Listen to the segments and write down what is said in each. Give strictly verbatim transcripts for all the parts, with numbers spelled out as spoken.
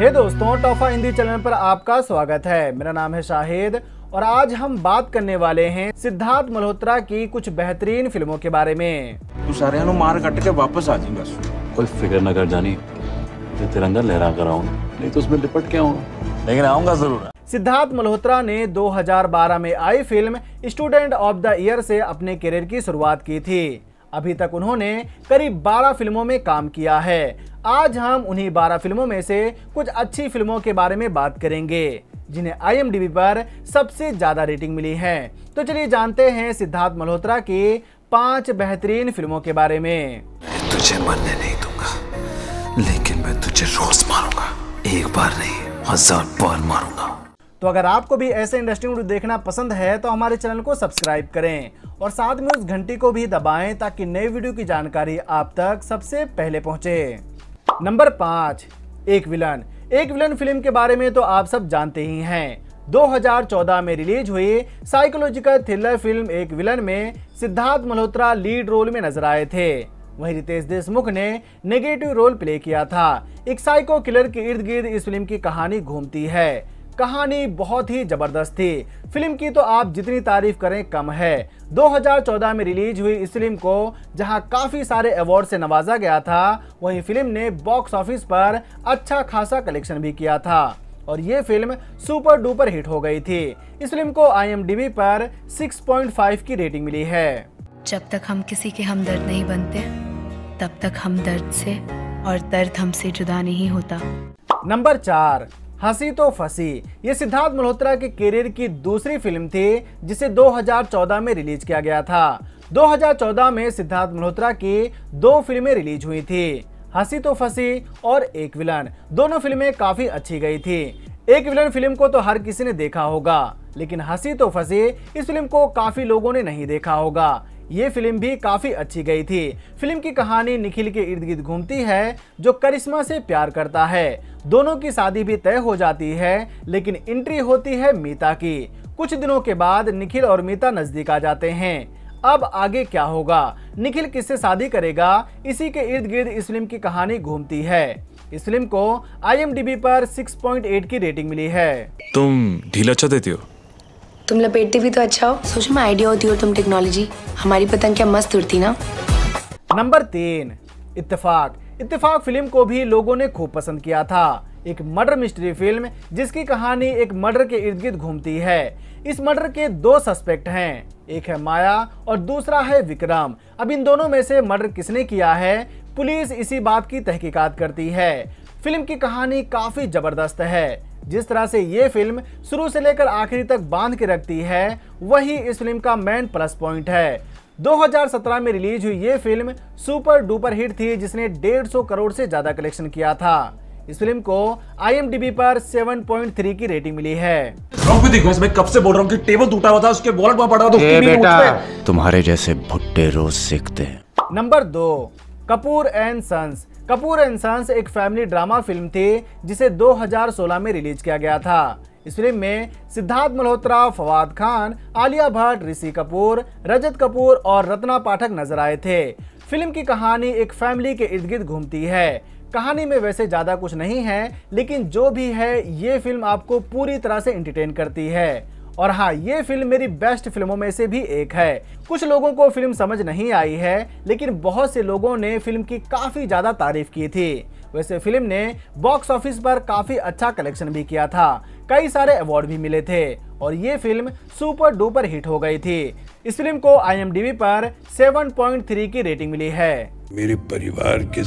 हे दोस्तों, Taufa Hindi channel पर आपका स्वागत है। मेरा नाम है शाहिद और आज हम बात करने वाले हैं सिद्धार्थ मल्होत्रा की कुछ बेहतरीन फिल्मों के बारे में। तू सारे मार कट के वापस आ जाएगा। कोई फिक्र न कर जानी, मैं तिरंगा लहरा कर आऊंगा, नहीं तो उसमें लिपट के आऊंगा, लेकिन आऊंगा जरूर। सिद्धार्थ मल्होत्रा ने दो हज़ार बारह में आई film student of the year से अपने करियर की शुरुआत की थी। अभी तक उन्होंने करीब बारह फिल्मों में काम किया है। आज हम उन्हीं बारह फिल्मों में से कुछ अच्छी फिल्मों के बारे में बात करेंगे जिन्हें आई एम डी बी पर सबसे ज्यादा रेटिंग मिली है। तो चलिए जानते हैं सिद्धार्थ मल्होत्रा की पांच बेहतरीन फिल्मों के बारे में। मैं तुझे मरने नहीं दूंगा, लेकिन मैं तुझे रोज मारूंगा, एक बार नहीं हजार बार मारूंगा। तो अगर आपको भी ऐसे इंटरेस्टिंग वीडियो देखना पसंद है तो हमारे चैनल को सब्सक्राइब करें और साथ में उस घंटी को भी दबाएं ताकि नई वीडियो की जानकारी आप तक सबसे पहले पहुंचे। नंबर पाँच, एक विलन। एक विलन फिल्म के बारे में तो आप सब जानते ही हैं। दो हज़ार चौदह में रिलीज हुई साइकोलॉजिकल थ्रिलर फिल्म एक विलन में सिद्धार्थ मल्होत्रा लीड रोल में नजर आए थे। वहीं रितेश देशमुख ने नेगेटिव रोल प्ले किया था। एक साइको किलर के इर्द गिर्द इस फिल्म की कहानी घूमती है। कहानी बहुत ही जबरदस्त थी। फिल्म की तो आप जितनी तारीफ करें कम है। दो हज़ार चौदह में रिलीज हुई इस फिल्म को जहां काफी सारे अवार्ड से नवाजा गया था, वहीं फिल्म ने बॉक्स ऑफिस पर अच्छा खासा कलेक्शन भी किया था और ये फिल्म सुपर डुपर हिट हो गई थी। इस फिल्म को आई एम डी बी पर छह पॉइंट पाँच की रेटिंग मिली है। जब तक हम किसी के हमदर्द नहीं बनते तब तक हम दर्द से और दर्द हमसे जुदा नहीं होता। नंबर चार, हंसी तो फंसी। ये सिद्धार्थ मल्होत्रा के करियर की दूसरी फिल्म थी जिसे दो हज़ार चौदह में रिलीज किया गया था। दो हज़ार चौदह में सिद्धार्थ मल्होत्रा की दो फिल्में रिलीज हुई थी, हंसी तो फंसी और एक विलन। दोनों फिल्में काफी अच्छी गई थी। एक विलन फिल्म को तो हर किसी ने देखा होगा, लेकिन हंसी तो फंसी इस फिल्म को काफी लोगों ने नहीं देखा होगा। ये फिल्म भी काफी अच्छी गई थी। फिल्म की कहानी निखिल के इर्द गिर्द घूमती है जो करिश्मा से प्यार करता है। दोनों की शादी भी तय हो जाती है, लेकिन एंट्री होती है मीता की। कुछ दिनों के बाद निखिल और मीता नजदीक आ जाते हैं। अब आगे क्या होगा, निखिल किससे शादी करेगा, इसी के इर्द गिर्द इस फिल्म की कहानी घूमती है। इस फिल्म को आई एम डी बी पर छह पॉइंट आठ की रेटिंग मिली है। तुम ढील अच्छा देती हो। तुम लपेटते भी तो अच्छा हो। सोचो मैं आइडिया होती हो तुम टेक्नोलॉजी, हमारी पतंग क्या मस्त उड़ती ना। नंबर तीन, इत्तेफाक। इत्तेफाक फिल्म को भी लोगों ने खूब पसंद किया था। एक मर्डर मिस्ट्री फिल्म जिसकी कहानी एक मर्डर के इर्द गिर्द घूमती है। इस मर्डर के दो सस्पेक्ट हैं, एक है माया और दूसरा है विक्रम। अब इन दोनों में से मर्डर किसने किया है, पुलिस इसी बात की तहकीकात करती है। फिल्म की कहानी काफी जबरदस्त है। जिस तरह से ये फिल्म शुरू से लेकर आखिरी तक बांध के रखती है, वही इस फिल्म का मेन प्लस पॉइंट है। दो हज़ार सत्रह में रिलीज हुई ये फिल्म सुपर डुपर हिट थी जिसने डेढ़ सौ करोड़ से ज्यादा कलेक्शन किया था। इस फिल्म को आई एम डी बी पर सात पॉइंट तीन की रेटिंग मिली है। मैं कब से बोल रहा हूँ कि टेबल टूटा हुआ था, उसके वॉलेट में पड़ा हुआ था। बेटा, तुम्हारे जैसे भुट्टे रोज सीखते हैं। नंबर दो, Kapoor and sons. Kapoor and sons एक फैमिली ड्रामा फिल्म थी जिसे दो हज़ार सोलह में रिलीज किया गया था। इस फिल्म में सिद्धार्थ मल्होत्रा, फवाद खान, आलिया भट्ट, ऋषि कपूर, रजत कपूर और रत्ना पाठक नजर आए थे। फिल्म की कहानी एक फैमिली के इर्द गिर्द घूमती है। कहानी में वैसे ज्यादा कुछ नहीं है, लेकिन जो भी है ये फिल्म आपको पूरी तरह से एंटरटेन करती है। और हाँ, ये फिल्म मेरी बेस्ट फिल्मों में से भी एक है। कुछ लोगों को फिल्म समझ नहीं आई है, लेकिन बहुत से लोगों ने फिल्म की काफी ज्यादा तारीफ की थी। वैसे फिल्म ने बॉक्स ऑफिस पर काफी अच्छा कलेक्शन भी किया था, कई सारे अवार्ड भी मिले थे और ये फिल्म सुपर डुपर हिट हो गई थी। इस फिल्म को आई एम डी बी पर सात पॉइंट तीन की रेटिंग मिली है। मेरे परिवार के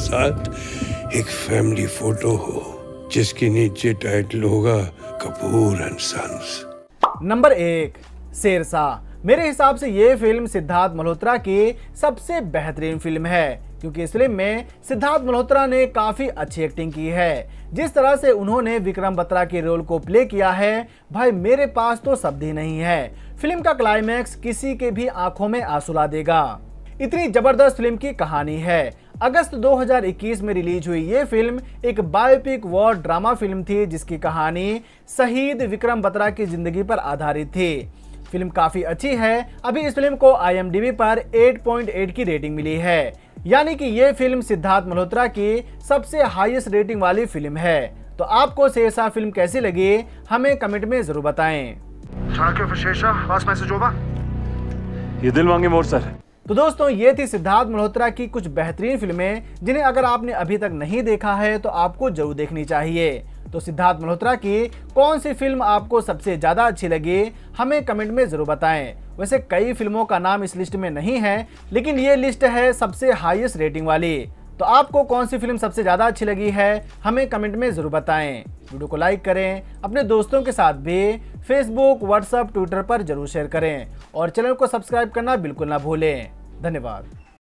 साथ एक फैमिली फोटो हो जिसके नीचे टाइटल होगा कपूर एंड सन्स। नंबर एक, शेरशाह। मेरे हिसाब से ये फिल्म सिद्धार्थ मल्होत्रा की सबसे बेहतरीन फिल्म है, क्योंकि इस फिल्म में सिद्धार्थ मल्होत्रा ने काफी अच्छी एक्टिंग की है। जिस तरह से उन्होंने विक्रम बत्रा के रोल को प्ले किया है, भाई मेरे पास तो शब्द ही नहीं है। फिल्म का क्लाइमैक्स किसी के भी आंखों में आंसू ला देगा। इतनी जबरदस्त फिल्म की कहानी है। अगस्त दो हज़ार इक्कीस में रिलीज हुई ये फिल्म एक बायोपिक वॉर ड्रामा फिल्म थी जिसकी कहानी शहीद विक्रम बत्रा की जिंदगी पर आधारित थी। फिल्म काफी अच्छी है। अभी इस फिल्म को आई एम डी बी पर आठ पॉइंट आठ की रेटिंग मिली है, यानी कि ये फिल्म सिद्धार्थ मल्होत्रा की सबसे हाईएस्ट रेटिंग वाली फिल्म है। तो आपको शेरशाह फिल्म कैसी लगी हमें कमेंट में जरूर बताएं। ये दिल मांगे मोर सर। तो दोस्तों ये थी सिद्धार्थ मल्होत्रा की कुछ बेहतरीन फिल्में जिन्हें अगर आपने अभी तक नहीं देखा है तो आपको जरूर देखनी चाहिए। तो सिद्धार्थ मल्होत्रा की कौन सी फिल्म आपको सबसे ज्यादा अच्छी लगी हमें कमेंट में जरूर बताएं। वैसे कई फिल्मों का नाम इस लिस्ट में नहीं है, लेकिन ये लिस्ट है सबसे हाईएस्ट रेटिंग वाली। तो आपको कौन सी फिल्म सबसे ज्यादा अच्छी लगी है हमें कमेंट में जरूर बताएं। वीडियो को लाइक करें, अपने दोस्तों के साथ भी फेसबुक, व्हाट्सएप, ट्विटर पर जरूर शेयर करें और चैनल को सब्सक्राइब करना बिल्कुल ना भूलें। धन्यवाद।